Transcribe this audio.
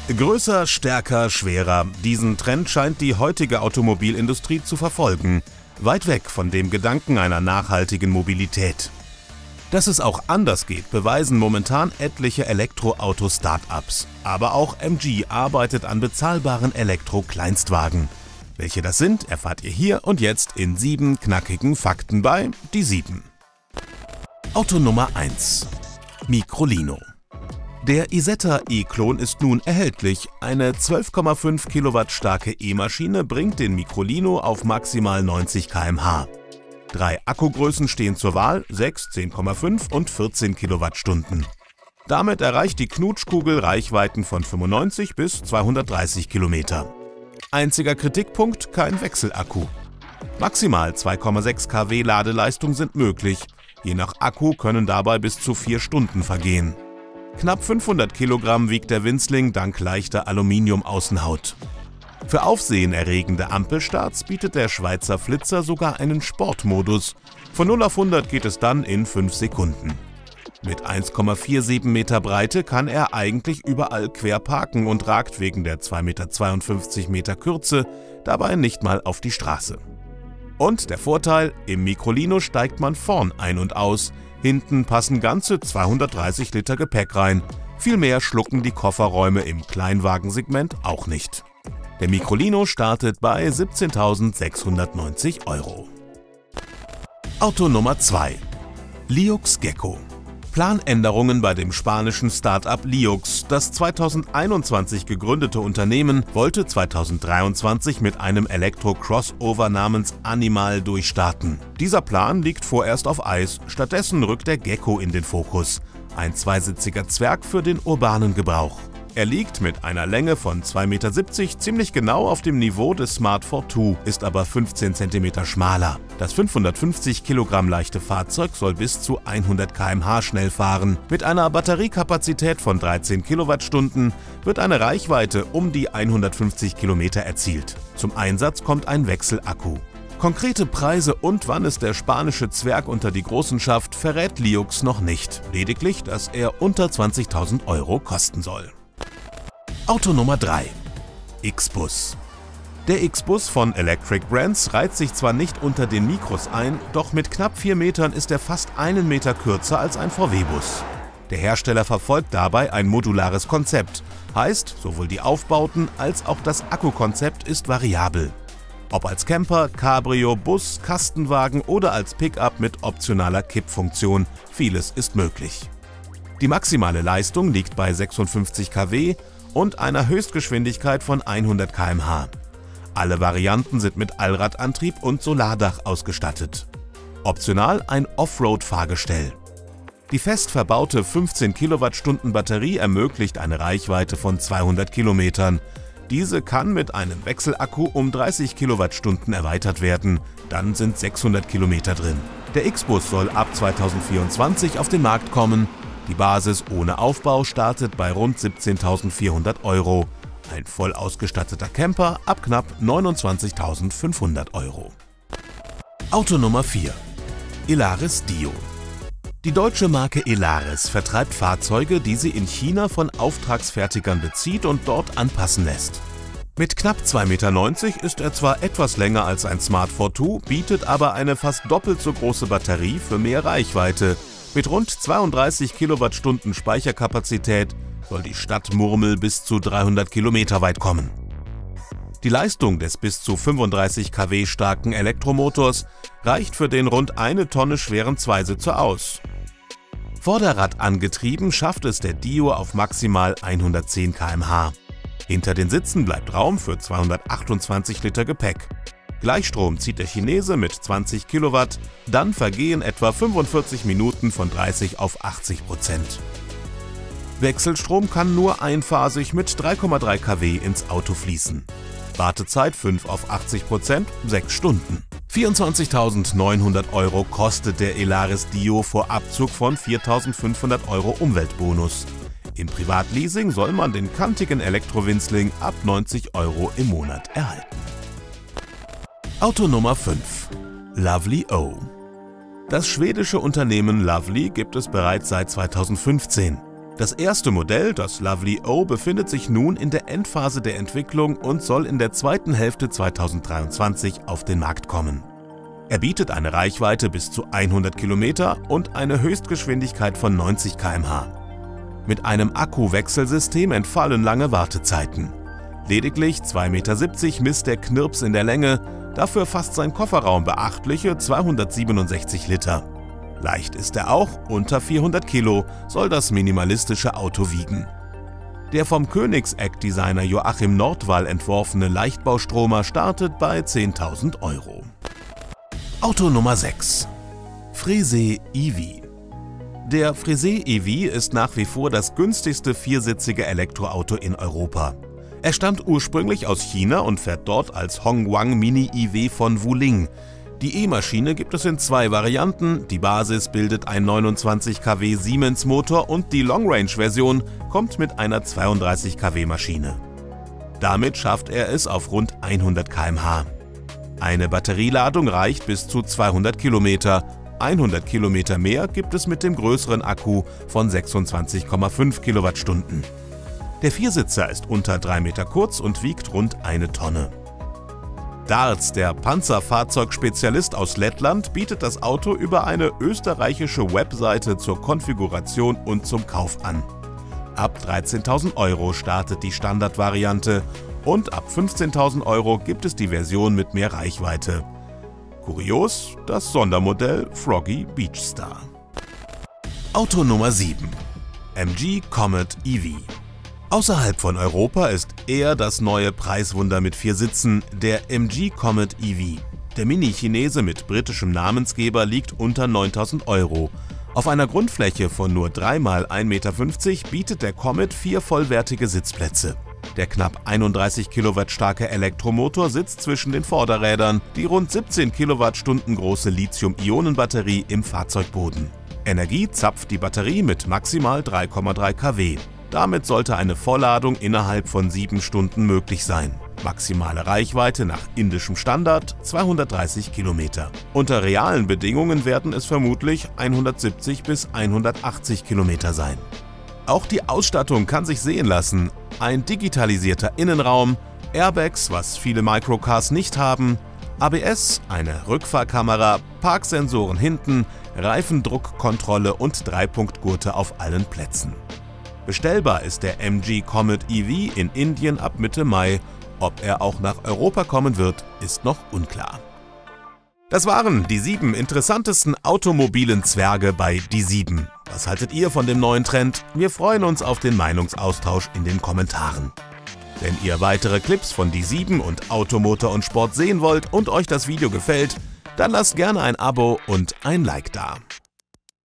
Größer, stärker, schwerer. Diesen Trend scheint die heutige Automobilindustrie zu verfolgen, weit weg von dem Gedanken einer nachhaltigen Mobilität. Dass es auch anders geht, beweisen momentan etliche Elektroauto-Startups. Aber auch MG arbeitet an bezahlbaren Elektro-Kleinstwagen. Welche das sind, erfahrt ihr hier und jetzt in 7 knackigen Fakten bei Die 7. Auto Nummer 1. Microlino. Der Isetta e-Klon ist nun erhältlich. Eine 12,5 Kilowatt starke E-Maschine bringt den Microlino auf maximal 90 km/h. 3 Akkugrößen stehen zur Wahl, 6, 10,5 und 14 Kilowattstunden. Damit erreicht die Knutschkugel Reichweiten von 95 bis 230 Kilometer. Einziger Kritikpunkt: kein Wechselakku. Maximal 2,6 kW Ladeleistung sind möglich. Je nach Akku können dabei bis zu 4 Stunden vergehen. Knapp 500 Kilogramm wiegt der Winzling dank leichter Aluminium-Außenhaut. Für aufsehenerregende Ampelstarts bietet der Schweizer Flitzer sogar einen Sportmodus. Von 0 auf 100 geht es dann in 5 Sekunden. Mit 1,47 Meter Breite kann er eigentlich überall quer parken und ragt wegen der 2,52 Meter Kürze dabei nicht mal auf die Straße. Und der Vorteil: im Microlino steigt man vorn ein und aus. Hinten passen ganze 230 Liter Gepäck rein. Viel mehr schlucken die Kofferräume im Kleinwagensegment auch nicht. Der Microlino startet bei 17.690 €. Auto Nummer 2. Liux Gecko. Planänderungen bei dem spanischen Start-up Liux. Das 2021 gegründete Unternehmen wollte 2023 mit einem Elektro-Crossover namens Animal durchstarten. Dieser Plan liegt vorerst auf Eis, stattdessen rückt der Gecko in den Fokus. Ein zweisitziger Zwerg für den urbanen Gebrauch. Er liegt mit einer Länge von 2,70 Meter ziemlich genau auf dem Niveau des Smart Fortwo, ist aber 15 cm schmaler. Das 550 Kilogramm leichte Fahrzeug soll bis zu 100 km/h schnell fahren. Mit einer Batteriekapazität von 13 Kilowattstunden wird eine Reichweite um die 150 Kilometer erzielt. Zum Einsatz kommt ein Wechselakku. Konkrete Preise und wann es der spanische Zwerg unter die Großen schafft, verrät Liux noch nicht. Lediglich, dass er unter 20.000 € kosten soll. Auto Nummer 3. X-Bus. Der X-Bus von Electric Brands reiht sich zwar nicht unter den Mikros ein, doch mit knapp 4 Metern ist er fast 1 Meter kürzer als ein VW-Bus. Der Hersteller verfolgt dabei ein modulares Konzept. Heißt, sowohl die Aufbauten als auch das Akkukonzept ist variabel. Ob als Camper, Cabrio, Bus, Kastenwagen oder als Pickup mit optionaler Kippfunktion, vieles ist möglich. Die maximale Leistung liegt bei 56 kW und einer Höchstgeschwindigkeit von 100 km/h. Alle Varianten sind mit Allradantrieb und Solardach ausgestattet. Optional ein Offroad-Fahrgestell. Die fest verbaute 15 Kilowattstunden Batterie ermöglicht eine Reichweite von 200 Kilometern. Diese kann mit einem Wechselakku um 30 Kilowattstunden erweitert werden, dann sind 600 Kilometer drin. Der X-Bus soll ab 2024 auf den Markt kommen. Die Basis ohne Aufbau startet bei rund 17.400 €. Ein voll ausgestatteter Camper ab knapp 29.500 €. Auto Nummer 4. Elaris Dio. Die deutsche Marke Elaris vertreibt Fahrzeuge, die sie in China von Auftragsfertigern bezieht und dort anpassen lässt. Mit knapp 2,90 Meter ist er zwar etwas länger als ein Smart Fortwo, bietet aber eine fast doppelt so große Batterie für mehr Reichweite. Mit rund 32 Kilowattstunden Speicherkapazität soll die Stadtmurmel bis zu 300 Kilometer weit kommen. Die Leistung des bis zu 35 kW starken Elektromotors reicht für den rund 1 Tonne schweren Zweisitzer aus. Vorderrad angetrieben schafft es der Dio auf maximal 110 km/h. Hinter den Sitzen bleibt Raum für 228 Liter Gepäck. Gleichstrom zieht der Chinese mit 20 Kilowatt, dann vergehen etwa 45 Minuten von 30 auf 80%. Wechselstrom kann nur einphasig mit 3,3 kW ins Auto fließen. Wartezeit 5 auf 80%, 6 Stunden. 24.900 € kostet der Elaris Dio vor Abzug von 4.500 € Umweltbonus. Im Privatleasing soll man den kantigen Elektrowinzling ab 90 € im Monat erhalten. Auto Nummer 5. Lovely O. Das schwedische Unternehmen Lovely gibt es bereits seit 2015. Das erste Modell, das Lovely O, befindet sich nun in der Endphase der Entwicklung und soll in der zweiten Hälfte 2023 auf den Markt kommen. Er bietet eine Reichweite bis zu 100 Kilometer und eine Höchstgeschwindigkeit von 90 km/h. Mit einem Akkuwechselsystem entfallen lange Wartezeiten. Lediglich 2,70 Meter misst der Knirps in der Länge, dafür fasst sein Kofferraum beachtliche 267 Liter. Leicht ist er auch, unter 400 Kilo soll das minimalistische Auto wiegen. Der vom Koenigsegg-Designer Joachim Nordwall entworfene Leichtbaustromer startet bei 10.000 €. Auto Nummer 6. Frese EV. Der Frese EV ist nach wie vor das günstigste viersitzige Elektroauto in Europa. Er stammt ursprünglich aus China und fährt dort als Hongguang Mini EV von Wuling. Die E-Maschine gibt es in zwei Varianten, die Basis bildet ein 29 kW Siemens-Motor und die Long-Range-Version kommt mit einer 32 kW Maschine. Damit schafft er es auf rund 100 km/h. Eine Batterieladung reicht bis zu 200 Kilometer, 100 Kilometer mehr gibt es mit dem größeren Akku von 26,5 Kilowattstunden. Der Viersitzer ist unter 3 Meter kurz und wiegt rund 1 Tonne. Darz, der Panzerfahrzeugspezialist aus Lettland, bietet das Auto über eine österreichische Webseite zur Konfiguration und zum Kauf an. Ab 13.000 € startet die Standardvariante und ab 15.000 € gibt es die Version mit mehr Reichweite. Kurios, das Sondermodell Froggy Beachstar. Auto Nummer 7. MG Comet EV. Außerhalb von Europa ist er das neue Preiswunder mit 4 Sitzen, der MG Comet EV. Der Mini-Chinese mit britischem Namensgeber liegt unter 9.000 €. Auf einer Grundfläche von nur 3 mal 1,50 Meter bietet der Comet 4 vollwertige Sitzplätze. Der knapp 31 Kilowatt starke Elektromotor sitzt zwischen den Vorderrädern, die rund 17 Kilowattstunden große Lithium-Ionen-Batterie im Fahrzeugboden. Energie zapft die Batterie mit maximal 3,3 kW. Damit sollte eine Vollladung innerhalb von 7 Stunden möglich sein. Maximale Reichweite nach indischem Standard 230 Kilometer. Unter realen Bedingungen werden es vermutlich 170 bis 180 Kilometer sein. Auch die Ausstattung kann sich sehen lassen. Ein digitalisierter Innenraum, Airbags, was viele Microcars nicht haben, ABS, eine Rückfahrkamera, Parksensoren hinten, Reifendruckkontrolle und 3-Punkt-Gurte auf allen Plätzen. Bestellbar ist der MG Comet EV in Indien ab Mitte Mai. Ob er auch nach Europa kommen wird, ist noch unklar. Das waren die 7 interessantesten automobilen Zwerge bei Die 7. Was haltet ihr von dem neuen Trend? Wir freuen uns auf den Meinungsaustausch in den Kommentaren. Wenn ihr weitere Clips von Die 7 und Automotor und Sport sehen wollt und euch das Video gefällt, dann lasst gerne ein Abo und ein Like da.